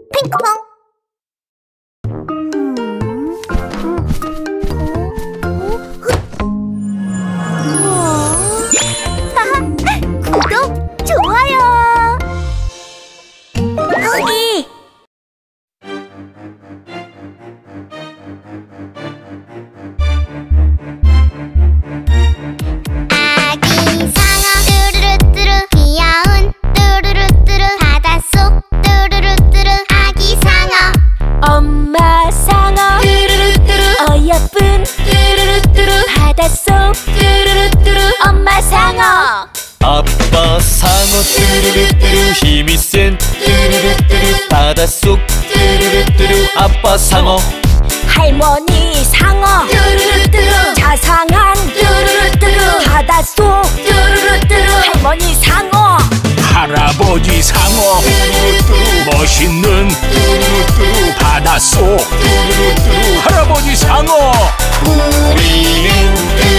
핑크퐁. 구독, 좋아요. 호기. 아기 상어 뚜루루뚜루 귀여운 뚜루루뚜루 바닷속 뚜루루뚜루 아기 상어. 엄마 상어 뚜루루뚜루 어여쁜 뚜루루뚜루 바닷속 뚜루루뚜루 엄마 상어. 아빠 상어 뚜루루뚜루 힘이 센 뚜루루뚜루 바닷속 뚜루루뚜루 아빠 상어. 할머니 상어 뚜루루뚜루 자상한 뚜루루뚜루 바닷속 뚜루루뚜루 할머니 상어. 할아버지 상어 멋있는 바닷속 할아버지 상어. 우리는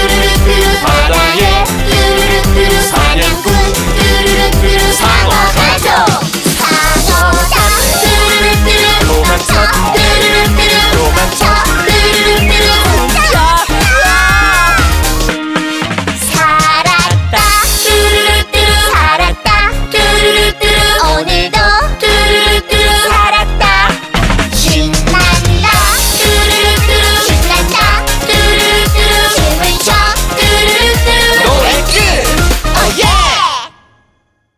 바다의 사냥꾼 상어 가족. 상어다 도망쳐 도망쳐 살았다 살았다 오늘도 살았다. 신난다 신난다 춤을 춰 노래 끝. 오예.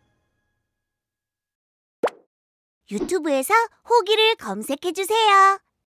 유튜브에서 호기를 검색해주세요.